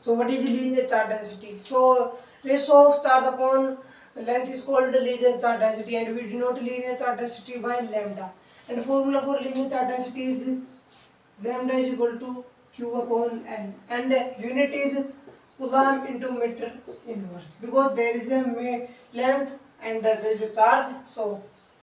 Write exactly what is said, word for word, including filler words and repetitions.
So what is linear charge density? So ratio of charge upon length is called the linear charge density, and we denote linear charge density by lambda. And the formula for linear charge density is lambda is equal to q upon L, and the unit is coulomb into meter inverse, because there is a length and there is a charge, so